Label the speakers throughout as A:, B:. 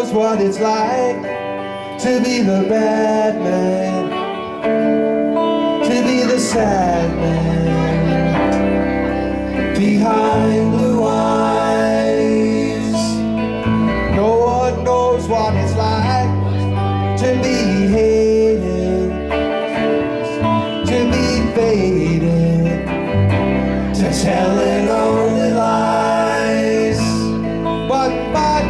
A: knows what it's like to be the bad man, to be the sad man behind blue eyes. No one knows what it's like to be hated, to be faded, to telling only lies. But my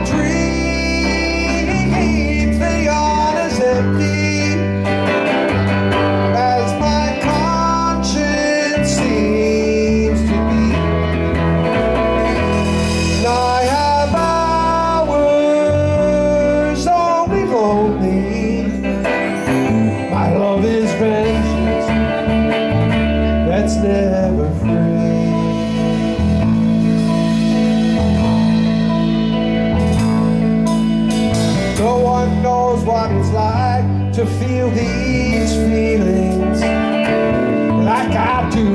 A: dreams, they are as empty as my conscience seems to be. And I have hours only lonely. My love is vengeance that's never free. No one knows what it's like to feel these feelings like I do,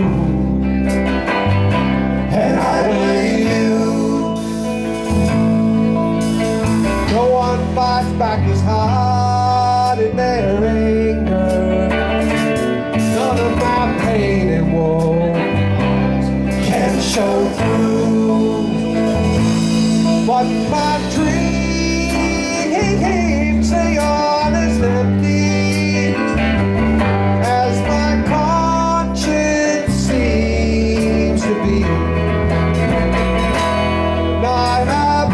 A: and I will. No one fights back as hard in their anger. None of my pain and woe can show through. But my dreams, they are as empty as my conscience seems to be. And I have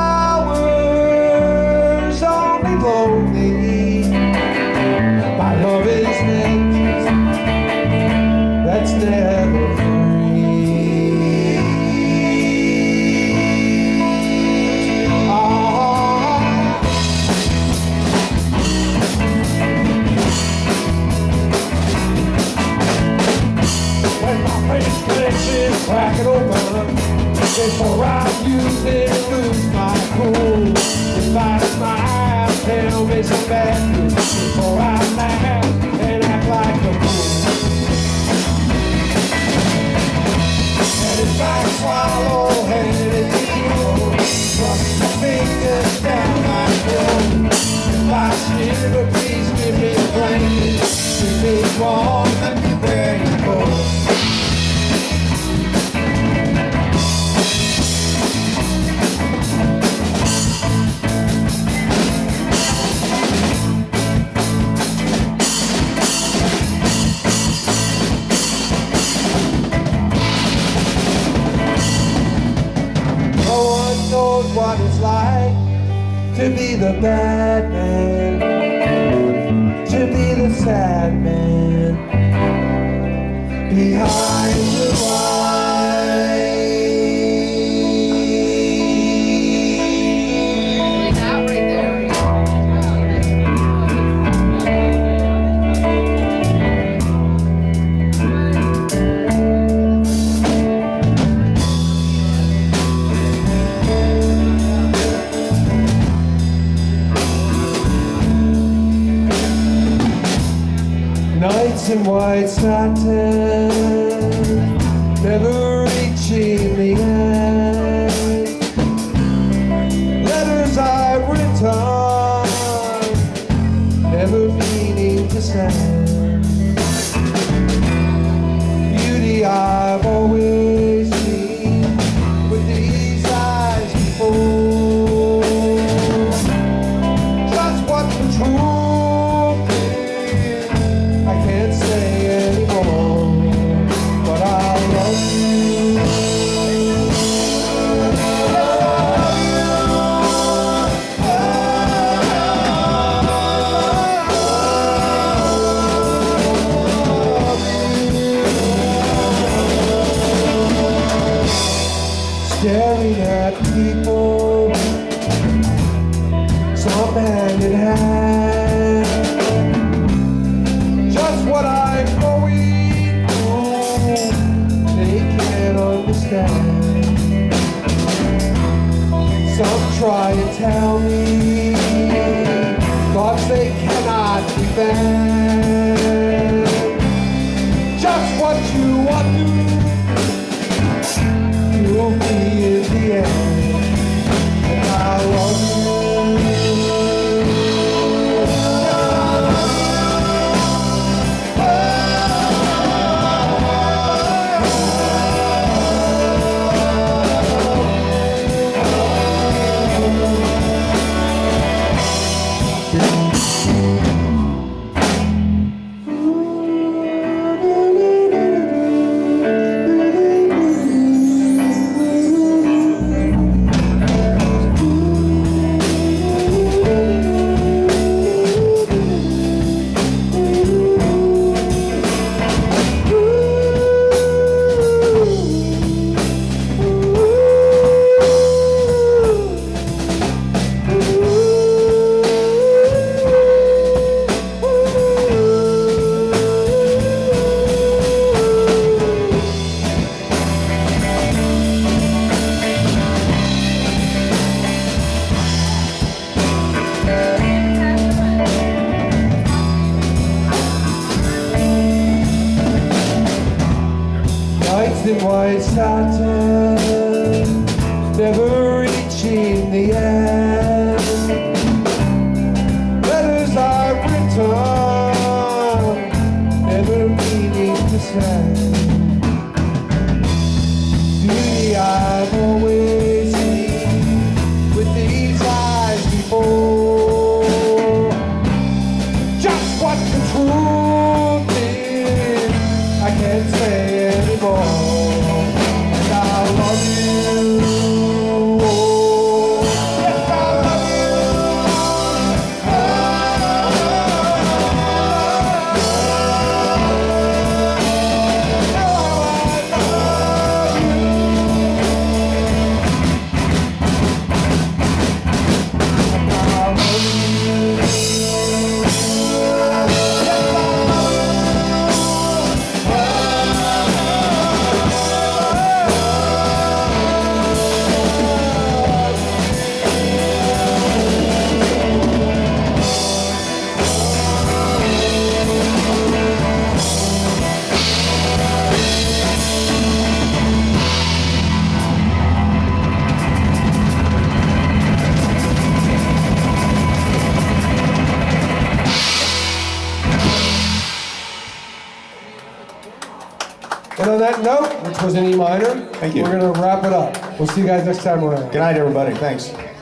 A: hours only lonely. My love is vengeance that's never free. Crack it open before I use it and lose my cool. If I smile, tell me some bad news before I laugh and act like a fool. And if I swallow and it thrust my fingers down my throat. If I shiver, please give me a blanket, keep me warm, let me wear your coat. What it's like to be the bad man, to be the sad man behind the nights in white satin, never reaching the end. Letters I've written, never meaning to send. Beauty I've always seen with these eyes before. Just what the truth is, I can't say anymore, but I love you. Staring at people, some hand in hand. Just what I'm going through, they can't understand. Some try and tell me thoughts they cannot defend. Just what you want to you'll be in the end, and I love you. uncertain, never reaching the end. Letters I've written, never meaning to send. Beauty I've always seen with these eyes before. Just what the truth is, I can't say anymore. And I love you. Yes, I love you. And on that note, which was in E minor,
B: Thank you.
A: we're going to wrap it up. We'll see you guys next time around.
B: Good night, everybody. Thanks.